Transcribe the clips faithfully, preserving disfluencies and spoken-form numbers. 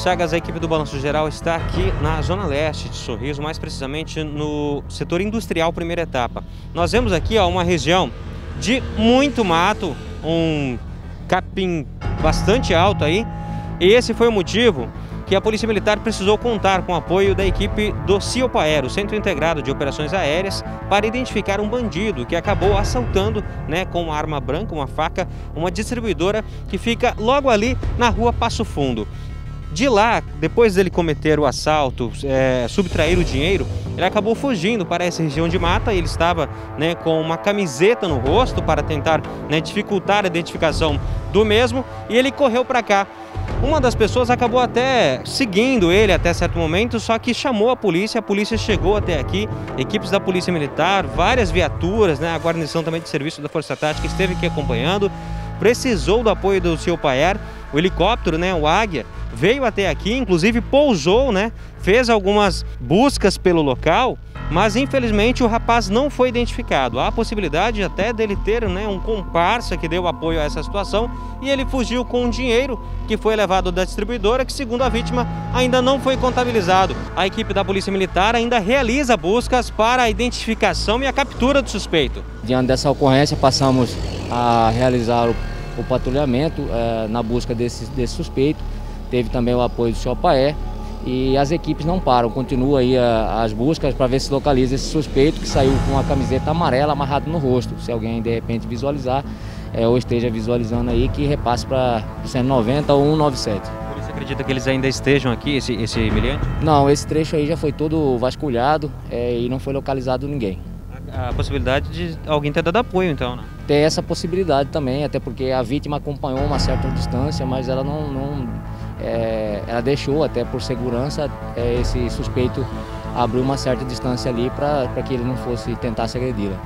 Chagas, a equipe do Balanço Geral está aqui na Zona Leste de Sorriso, mais precisamente no setor industrial primeira etapa. Nós vemos aqui ó, uma região de muito mato, um capim bastante alto aí, e esse foi o motivo que a Polícia Militar precisou contar com o apoio da equipe do CIOPAER, o Centro Integrado de Operações Aéreas, para identificar um bandido que acabou assaltando, né, com uma arma branca, uma faca, uma distribuidora que fica logo ali na rua Passo Fundo. De lá, depois dele cometer o assalto, é, subtrair o dinheiro, ele acabou fugindo para essa região de mata. Ele estava, né, com uma camiseta no rosto para tentar, né, dificultar a identificação do mesmo, e ele correu para cá. Uma das pessoas acabou até seguindo ele até certo momento, só que chamou a polícia, a polícia chegou até aqui, equipes da Polícia Militar, várias viaturas, né, a guarnição também de serviço da Força Tática esteve aqui acompanhando, precisou do apoio do CIOPAER, o helicóptero, né, o Águia, veio até aqui, inclusive pousou, né, fez algumas buscas pelo local, mas infelizmente o rapaz não foi identificado. Há a possibilidade até dele ter, né, um comparsa que deu apoio a essa situação, e ele fugiu com um dinheiro que foi levado da distribuidora, que segundo a vítima ainda não foi contabilizado. A equipe da Polícia Militar ainda realiza buscas para a identificação e a captura do suspeito. Diante dessa ocorrência, passamos a realizar o, o patrulhamento eh, na busca desse, desse suspeito. Teve também o apoio do CIOPAER. E as equipes não param, continuam aí a, as buscas para ver se localiza esse suspeito que saiu com a camiseta amarela amarrada no rosto. Se alguém de repente visualizar é, ou esteja visualizando aí, que repasse para cento e noventa ou cento e noventa e sete. Por isso acredita que eles ainda estejam aqui, esse, esse miliante? Não, esse trecho aí já foi todo vasculhado é, e não foi localizado ninguém. A, a possibilidade de alguém ter dado apoio então, né? Tem essa possibilidade também, até porque a vítima acompanhou uma certa distância, mas ela não... não É, ela deixou, até por segurança, é, esse suspeito abrir uma certa distância ali para que ele não fosse tentar se agredi-la.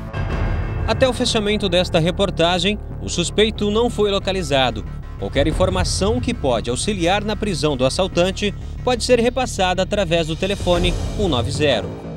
Até o fechamento desta reportagem, o suspeito não foi localizado. Qualquer informação que pode auxiliar na prisão do assaltante pode ser repassada através do telefone cento e noventa.